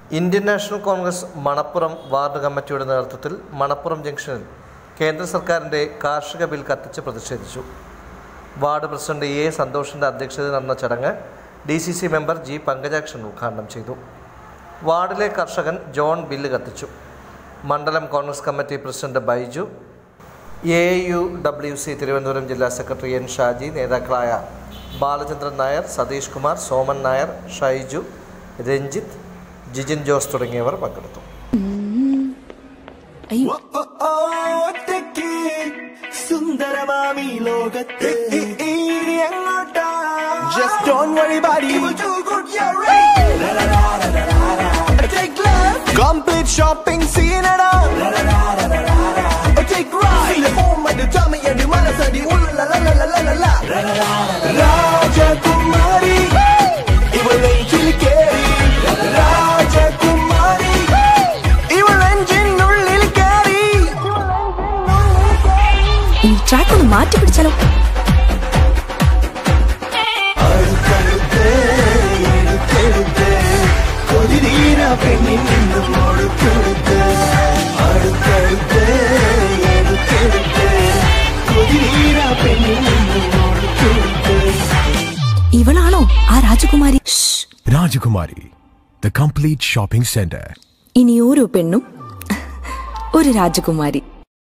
Indian National Congress Manappuram ward കമ്മിറ്റിയുടെ നേതൃത്വത്തിൽ മണപ്പുറം ജംഗ്ഷനിൽ കേന്ദ്ര സർക്കാരിൻ്റെ കാർഷിക ബിൽ കത്തിച്ച് പ്രതിഷേധിച്ചു. വാർഡ് പ്രസിഡന്റ് എ സന്തോഷിൻ്റെ അധ്യക്ഷതയിൽ നടന്ന ചടങ്ങ് DCC മെമ്പർ G പങ്കജാക്ഷൻ ഉദ്ഘാടനം ചെയ്തു. വാർഡിലെ കർഷകൻ ജോൺ ബില്ല് കത്തിച്ചു. മണ്ഡലം Congress committee president Baiju, AUWC Thiruvananthapuram ജില്ലാ സെക്രട്ടറി N ഷാജി, നേതാക്കളായ ബാലചന്ദ്രൻ നായർ, സതീഷ് കുമാർ, സോമൻ നായർ, ഷൈജു, രഞ്ജിത്ത്, ജിജിൻ ജോസ് തുടങ്ങിയവർ പങ്കെടുത്തു. Just don't worry about it. Complete shopping scene at all. Take right. The home at the tummy and the manasadi. Ooh la la la la la la la. Rajakumari, evil angel carry. Rajakumari, evil engine nullil carry. In track on the maati pidichalo. ഇവളാണോ ആ രാജകുമാരി? രാജകുമാരി, the complete shopping center. ഇനി ഓരോ പെണ്ണും ഒരു രാജകുമാരി.